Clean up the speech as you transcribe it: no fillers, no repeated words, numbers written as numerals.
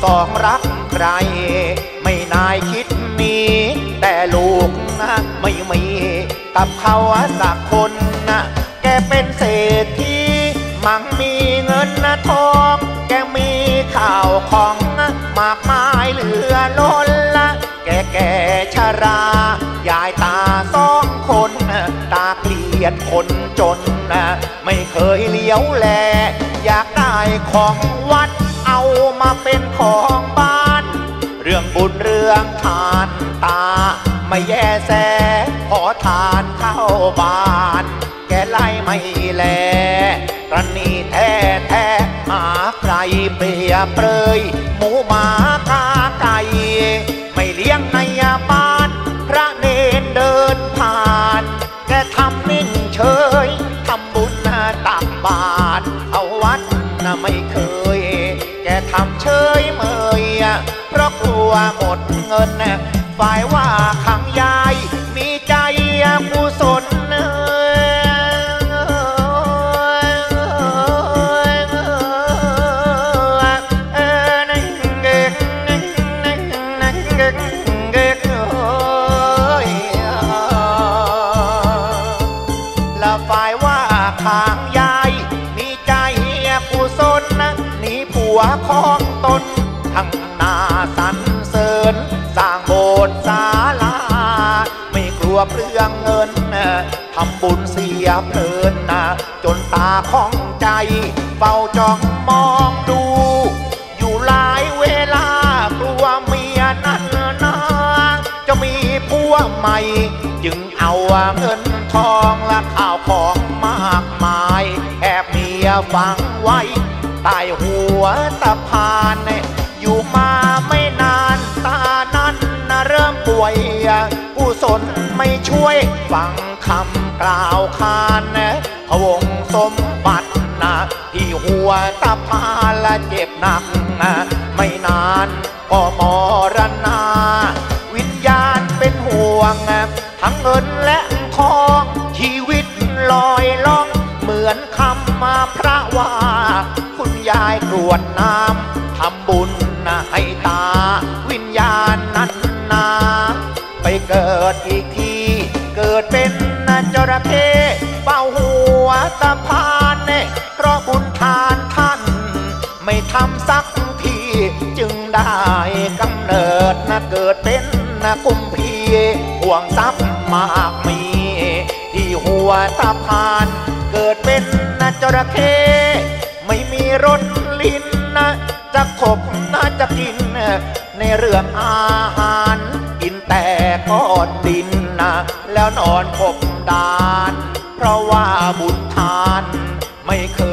สองรักใครไม่นายคิดหนีแต่ลูกนะไม่มีกับเขาสักคนนะแกเป็นเศรษฐีมั่งมีเงินนะทองแกมีข่าวของมากมายเหลือล้นละแก่ชรายายตาสองคนตาเกลียดคนจนไม่เคยเลี้ยวแลอยากได้ของวัดเอามาเป็นของบ้านเรื่องบุญเรื่องทานตาไม่แย่แสขอทานเข้าบ้านแกไล่ไม่แลรันนี่แท้หาใครเปรียบเปรยหมูหมากาไก่ไม่เลี้ยงในบ้านพระเนรเดินผ่านแกทำนิ่งเฉยทำบุญตักบาตรเอาวัดไม่เคยแกทำเฉยเมยเพราะกลัวหมดเงินฝ่ายว่าขังยายมีใจกุศลและฝ่ายว่าขังยายมีใจกุศลหนีผัวของตนทั้งนาสรรเสริญสร้างโบสถ์ศาลาไม่กลัวเปลืองเงินทำบุญเสียเพลินจนตาของใจเฝ้าจ้องมองดูอยู่หลายเวลากลัวเมียนั้นนะจะมีผัวใหม่จึงเอาเงินทองและข้าวของมากมายแอบเมียฝังไว้ใต้หัวตะพานอยู่มาไม่นานตานั้นเริ่มป่วยกุศลไม่ช่วยฟังคำกล่าวขานพวงสมบัติที่หัวตะพานและเจ็บหนักไม่นานก็มรณาวิญญาณเป็นห่วงทั้งเงินและทองชีวิตลอยล่องเหมือนคำมาพระว่าคุณยายกรวดน้ำทำบุญให้ตาวิญญาณนั้นนาไปเกิดอีกทีเกิดเป็นจระเข้เฝ้าหัวตะพานเพราะบุญทานท่านไม่ทำสักทีจึงได้กำเนิดเกิดเป็นกุมพีห่วงทรัพย์มากมีที่หัวตะพานเกิดเป็นจระเข้ไม่มีรสลิ้นจะขบจะกินในเรื่องอาหารกินแต่ก้อนดินแล้วนอนขบดานเพราะว่าบุญทานไม่เค